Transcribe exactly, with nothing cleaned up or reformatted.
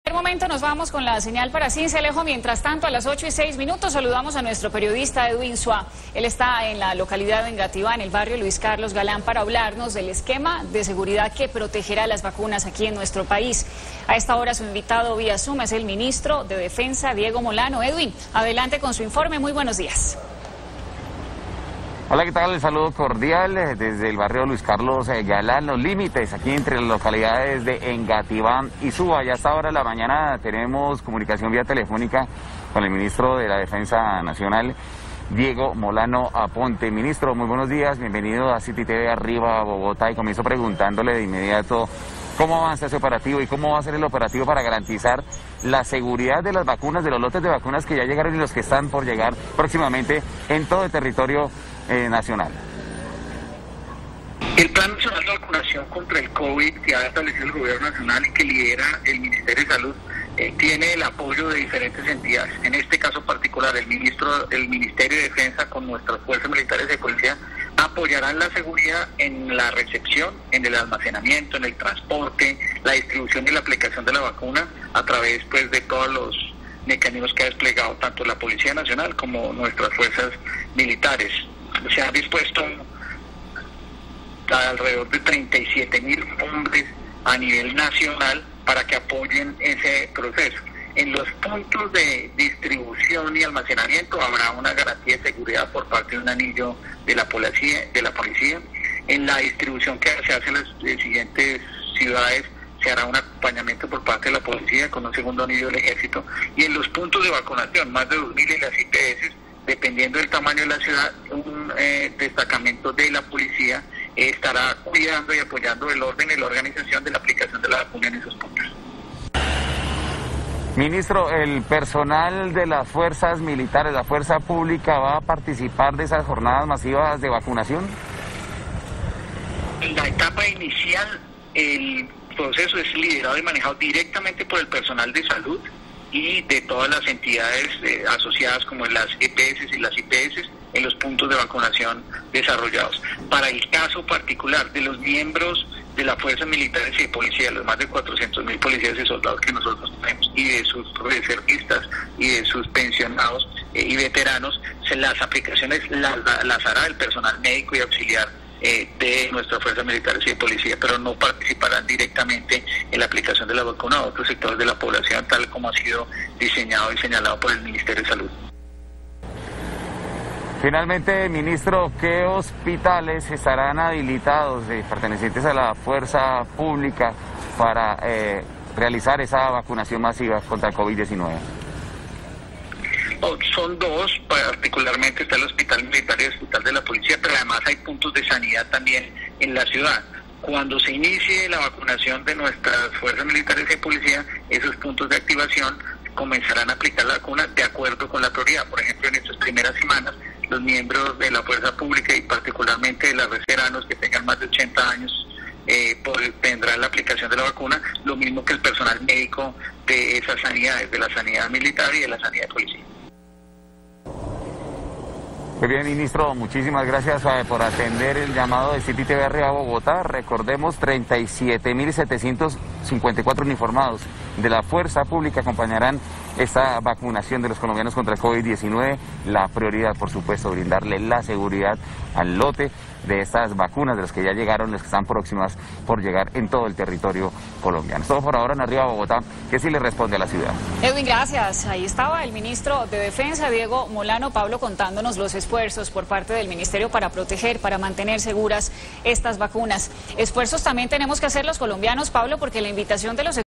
En este momento nos vamos con la señal para Cincelejo. Mientras tanto, a las ocho y seis minutos saludamos a nuestro periodista Edwin Suá. Él está en la localidad de Engativá, en el barrio Luis Carlos Galán, para hablarnos del esquema de seguridad que protegerá las vacunas aquí en nuestro país. A esta hora su invitado vía Zoom es el ministro de Defensa, Diego Molano. Edwin, adelante con su informe. Muy buenos días. Hola, ¿qué tal? El saludo cordial desde el barrio Luis Carlos Galán, los límites aquí entre las localidades de Engativá y Suba. Ya hasta ahora de la mañana tenemos comunicación vía telefónica con el ministro de la Defensa Nacional, Diego Molano Aponte. Ministro, muy buenos días, bienvenido a City T V Arriba Bogotá, y comienzo preguntándole de inmediato cómo avanza ese operativo y cómo va a ser el operativo para garantizar la seguridad de las vacunas, de los lotes de vacunas que ya llegaron y los que están por llegar próximamente en todo el territorio eh, nacional. El Plan Nacional de Vacunación contra el COVID que ha establecido el Gobierno Nacional y que lidera el Ministerio de Salud eh, tiene el apoyo de diferentes entidades. En este caso particular, el ministro, el Ministerio de Defensa con nuestras fuerzas militares de policía apoyarán la seguridad en la recepción, en el almacenamiento, en el transporte, la distribución y la aplicación de la vacuna a través pues de todos los mecanismos que ha desplegado tanto la Policía Nacional como nuestras fuerzas militares. Se han dispuesto alrededor de treinta y siete mil hombres a nivel nacional para que apoyen ese proceso. En los puntos de distribución y almacenamiento habrá una garantía de seguridad por parte de un anillo de la policía. De la policía. En la distribución que se hace en las siguientes ciudades se hará un acompañamiento por parte de la policía con un segundo anillo del ejército. Y en los puntos de vacunación, más de dos mil en las I P S, dependiendo del tamaño de la ciudad, un eh, destacamento de la policía eh, estará cuidando y apoyando el orden y la organización de la aplicación de la vacuna en esos puntos. Ministro, ¿el personal de las fuerzas militares, la fuerza pública, va a participar de esas jornadas masivas de vacunación? En la etapa inicial, el proceso es liderado y manejado directamente por el personal de salud y de todas las entidades eh, asociadas como las E P S y las I P S en los puntos de vacunación desarrollados. Para el caso particular de los miembros de las fuerzas militares y de policía, los más de cuatrocientos mil policías y soldados que nosotros tenemos, y de sus reservistas y de sus pensionados eh, y veteranos, se, las aplicaciones las, las hará el personal médico y auxiliar eh, de nuestras fuerzas militares y de policía, pero no participarán directamente en la aplicación de la vacuna a otros sectores de la población, tal como ha sido diseñado y señalado por el Ministerio de Salud. Finalmente, ministro, ¿qué hospitales estarán habilitados eh, pertenecientes a la fuerza pública para eh, realizar esa vacunación masiva contra el COVID diecinueve? Oh, son dos, particularmente está el Hospital Militar y el Hospital de la Policía, pero además hay puntos de sanidad también en la ciudad. Cuando se inicie la vacunación de nuestras fuerzas militares y policía, esos puntos de activación comenzarán a aplicar la vacuna de acuerdo con la prioridad. Por ejemplo, en estas primeras semanas, los miembros de la fuerza pública y particularmente de los veteranos que tengan más de ochenta años eh, por, tendrán la aplicación de la vacuna, lo mismo que el personal médico de esas sanidades, de la sanidad militar y de la sanidad de policía. Muy bien, ministro, muchísimas gracias eh, por atender el llamado de City T V Arriba Bogotá. Recordemos, treinta y siete mil setecientos cincuenta y cuatro uniformados de la fuerza pública acompañarán esta vacunación de los colombianos contra el COVID diecinueve. La prioridad, por supuesto, brindarle la seguridad al lote de estas vacunas, de las que ya llegaron, las que están próximas por llegar en todo el territorio colombiano. Todo por ahora en Arriba Bogotá, que sí le responde a la ciudad. Edwin, gracias. Ahí estaba el ministro de Defensa, Diego Molano, Pablo, contándonos los esfuerzos por parte del Ministerio para proteger, para mantener seguras estas vacunas. Esfuerzos también tenemos que hacer los colombianos, Pablo, porque la invitación de los